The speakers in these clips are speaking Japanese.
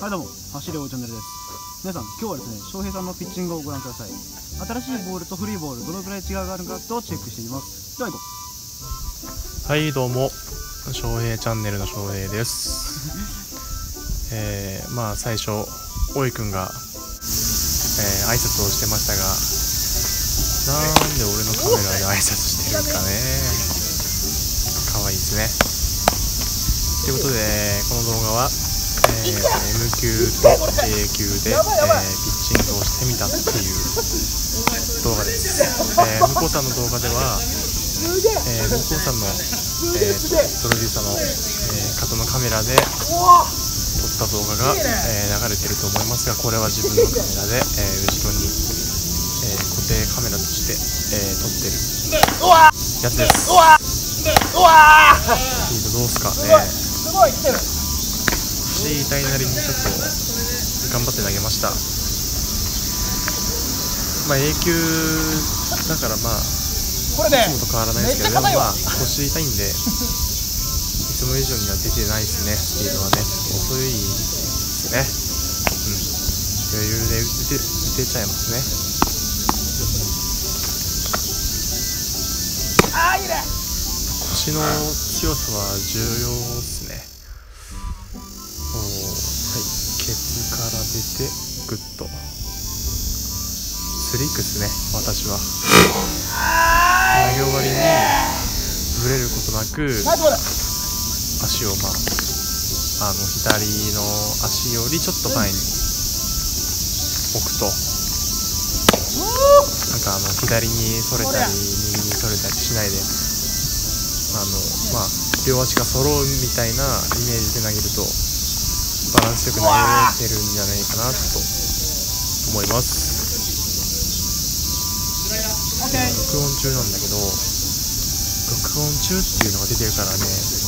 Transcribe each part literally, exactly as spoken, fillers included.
はいどうも、走れおチャンネルです。皆さん、今日はですね、翔平さんのピッチングをご覧ください。新しいボールと古いボール、どのくらい違いがあるかとチェックしていきます。では行こう。はいどうも、翔平チャンネルの翔平です。えー、まあ最初、大井くんが、えー、挨拶をしてましたが、なんで俺のカメラで挨拶してるんかね。かわいいですね。ということで、この動画は、えー、エム 級と A 級で、えー、ピッチングをしてみたっていう動画です。えー、向こうさんの動画では、えー、向こうさんの、えー、プロデューサーの、えー、方のカメラで撮った動画が、えー、流れてると思いますが、これは自分のカメラで、えー、後ろに、えー、固定カメラとして、えー、撮ってるやつです。スピードどうすかね。 すごい来てる。 言いたいなりにちょっと頑張って投げました。まあ A 級だからまあこれ、ね、いつもと変わらないですけど、でもまあ腰痛いんでいつも以上には出てないですね。スピードはね遅いですね。うん、余裕で打て、打てちゃいますね。 あーいいね。 腰の強さは重要ですね。はい、ケツから出てグッとスリークスね。私は投げ終わりにぶれることなく足をまああの左の足よりちょっと前に置くとなんかあの左にそれたり右にそれたりしないであのまあ両足が揃うみたいなイメージで投げるとバランスよく投げれてるんじゃないかなと思います。録音中なんだけど、録音中っていうのが出てるからね、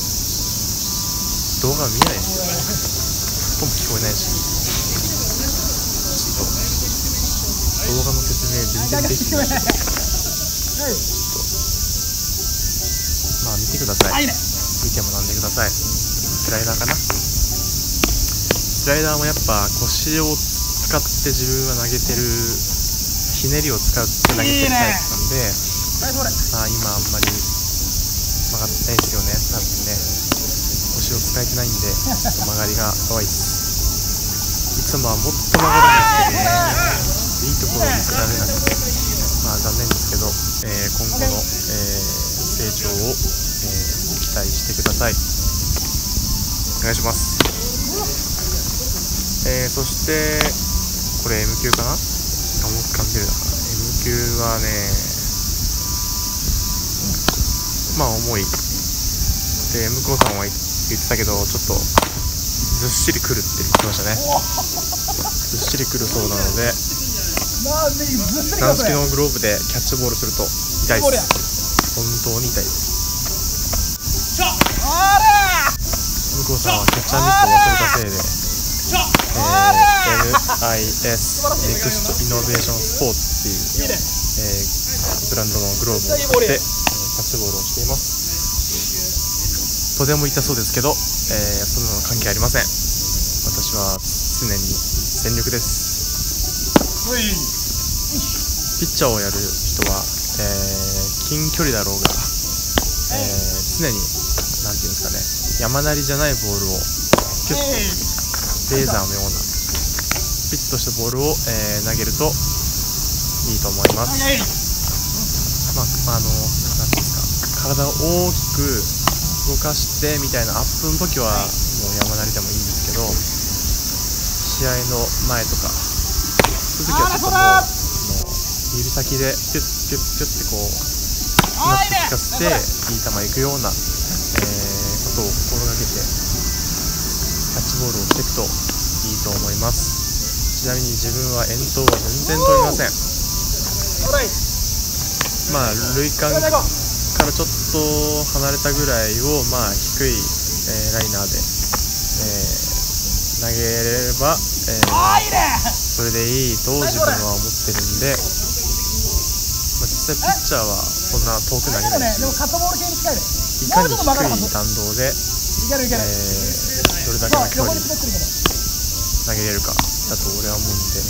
動画見えないですよね。音も聞こえないし、ちょっと動画の説明全然できてないけど、ちょっとまあ見てください。見て学んでください。スライダーかな。スライダーもやっぱ腰を使って自分が投げてるひねりを使って投げてるタイプなんで、まあ今あんまり曲がってないですよね。多分ね腰を使えてないんで曲がりが弱いです。いつもはもっと曲がるんですけどね、いいところを見せられなくてまあ残念ですけど、えー、今後の、えー、成長を、えー、期待してください。お願いします。えー、そしてこれ M 級かな。あ、もう完璧だから M 級はねまあ重いで、向こうさんは言ってたけどちょっとずっしりくるって言ってましたね。ずっしりくるそうなので軟式のグローブでキャッチボールすると痛いです。本当に痛いです。向こうさんはキャッチャーミットを忘れたせいでえー、エヌアイエス Next Innovation Sports っていう、えー、ブランドのグローブを使って、えー、キャッチボールをしています。とても痛そうですけど、えー、そんなの関係ありません。私は常に全力です。ピッチャーをやる人は、えー、近距離だろうが、えー、常になんていうんですかね、山なりじゃないボールをピュッとレーザーのようなピッとしたボールを、えー、投げるといいと思います。まああのなんていうんですか、体を大きく動かしてみたいなアップの時はもう山なりでもいいんですけど、試合の前とかそういう時はちょっともうあの指先でピュッピュッピュッってこうナッと効かせていい球いくような、えー、ことを心がけてキャッチボールをしていくといいと思います。ちなみに自分は遠投は全然取りません。まあ塁間からちょっと離れたぐらいをまあ低い、えー、ライナーで、えー、投げれば、えー、それでいいと自分は思ってるんで、まあ、実際ピッチャーはそんな遠く投げないし、いかに低い弾道で、えー、どれだけの距離投げれるかだと俺は思うんで、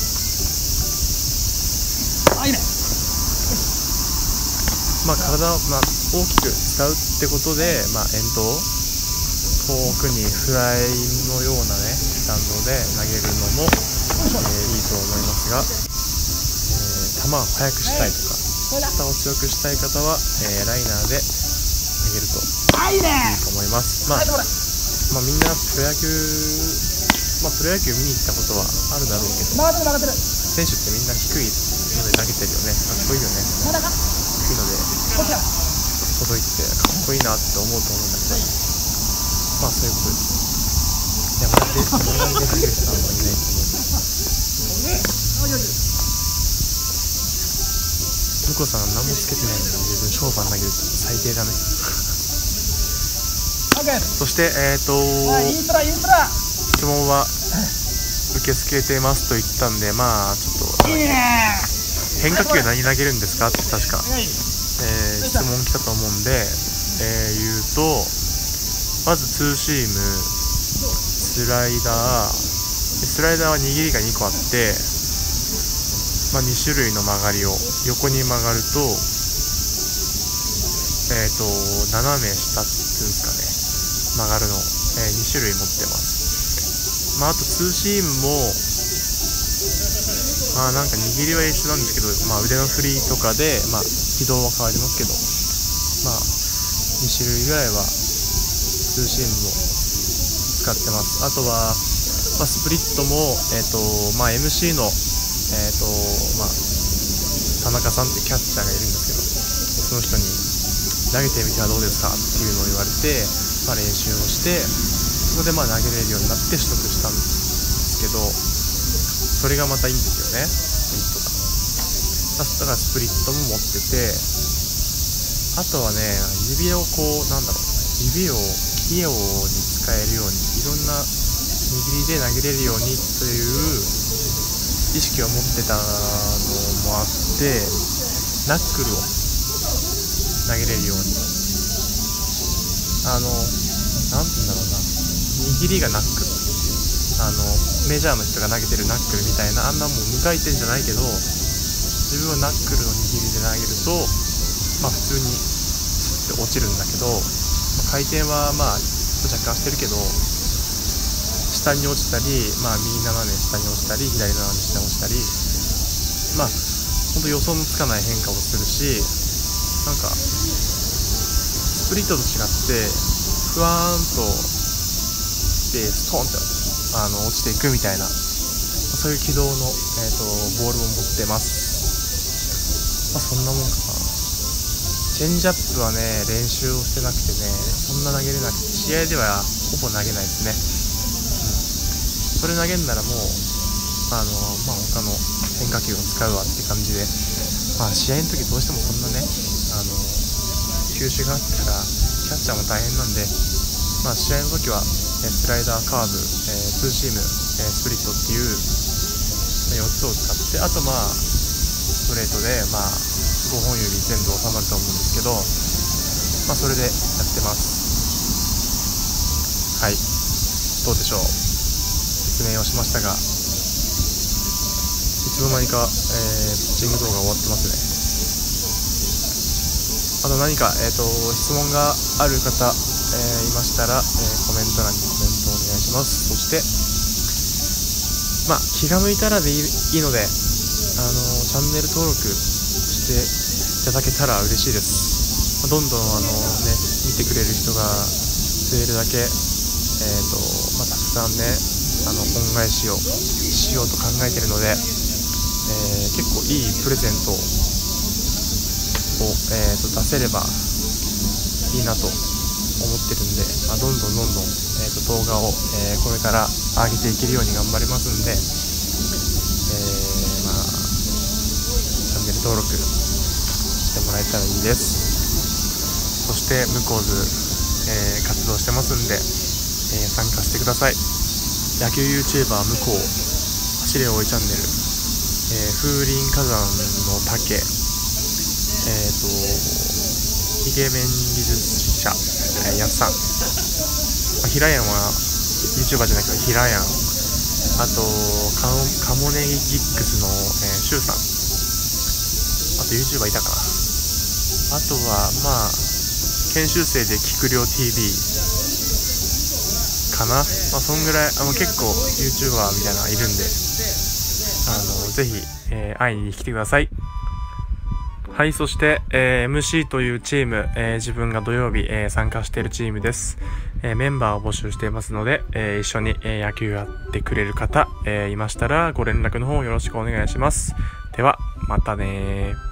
あ、いいね。 まあ体を、まあ、大きく使うってことで、まあ、遠投遠くにフライのようなね弾道で投げるのも、えー、いいと思いますが、えー、球を速くしたいとか球を強くしたい方は、えー、ライナーで投げるといいと思います。まあ、まあ、みんなプロ野球、まあ、プロ野球見に行ったことはあるだろうけど、選手ってみんな低いので投げてるよね。かっこいいよね。低いので届いてかっこいいなって思うと思うんだけど、まあそういうことです。いや、マジでマジで投げる人はあんまりいないと思う。向こうさんは何もつけてないのに自分ショーパン投げると最低だね。そしてえっ、ー、と質問は受け付けてますと言ったんで、まあちょっと変化球何投げるんですかって確か、えー、質問来たと思うんで、えー、言うと、まずツーシーム、スライダー、スライダーは握りがにこあって、まあ、に種類の曲がりを横に曲がると、えーと斜め下っていうんですかね、曲がるの、えー、に種類持ってます。まあ、あとツーシームもまあなんか握りは一緒なんですけど、まあ、腕の振りとかで、まあ、軌道は変わりますけど、まあ、に種類ぐらいはツーシームも使ってます。あとは、まあ、スプリットも、えーとまあ、エムシー の、えーとまあ、田中さんってキャッチャーがいるんですけど、その人に投げてみてはどうですかっていうのを言われて、まあ、練習をして、そこでまあ投げれるようになって取得したんですけど、それがまたいいんですよね、スプリットが。だからスプリットも持ってて、あとはね、指をこうなんだろう、指を器用に使えるように、いろんな握りで投げれるようにという意識を持ってたのもあって、ナックルを投げれるように、あのなんて言うんだろうな、握りがナックル、あのメジャーの人が投げてるナックルみたいな、あんなもう無回転じゃないけど、自分はナックルの握りで投げると、まあ普通にスッて落ちるんだけど、まあ、回転はまあ若干してるけど、下に落ちたり、まあ右斜め下に落ちたり、左斜め下に落ちたり、まあ本当予想のつかない変化をするし、なんかスプリットと違ってふわーんとでストーンとあの落ちていくみたいな、そういう軌道の、えー、とボールを持ってます。まあ、そんなもんかな。チェンジアップはね、練習をしてなくてね、そんな投げれなくて、試合ではほぼ投げないですね。うん、それ投げんならもうあの、まあ、他の変化球を使うわって感じで、まあ、試合の時どうしてもそんなね、あの球種があったらキャッチャーも大変なんで、まあ、試合の時はスライダー、カーブ、えー、ツーシーム、えー、スプリットっていうよっつを使って、あとまあストレートで、まあ、ごほん指全部収まると思うんですけど、まあ、それでやってます。はい、どうでしょう。説明をしましたが、いつの間にか、えー、ピッチング動画終わってますね。あと何か、えーと、質問がある方、えー、いましたら、えー、コメント欄にコメントお願いします。そして、まあ、気が向いたらでいい、いいので、あのー、チャンネル登録していただけたら嬉しいです。まあ、どんどん、あのー、ね、見てくれる人が増えるだけ、えーとまあ、たくさんね、あの恩返しをしようと考えているので、えー、結構いいプレゼントを、えー、と出せればいいなと思ってるんで、まあ、どんどんどんどん、えー、と動画を、えー、これから上げていけるように頑張りますんで、えーまあ、チャンネル登録してもらえたらいいです。そして向こう図、えー、活動してますんで、えー、参加してください。野球 YouTuber 向こう走れおいチャンネル、えー、風林火山の竹、えーとイケメン技術者、えー、やっさん、まあ、平山は YouTuber じゃなくて平山、 あとカモカモネギギックスの、えー、シュウさん、あと YouTuber いたかな。あとはまあ研修生でキクリョウ ティービー かな。まあそんぐらい、あの結構 YouTuber みたいなのがいるんで、あのぜひ、えー、会いに来てください。はい、そして、えー、エムシー というチーム、えー、自分が土曜日、えー、参加しているチームです。えー、メンバーを募集していますので、えー、一緒に、えー、野球やってくれる方、えー、いましたらご連絡の方よろしくお願いします。ではまたねー。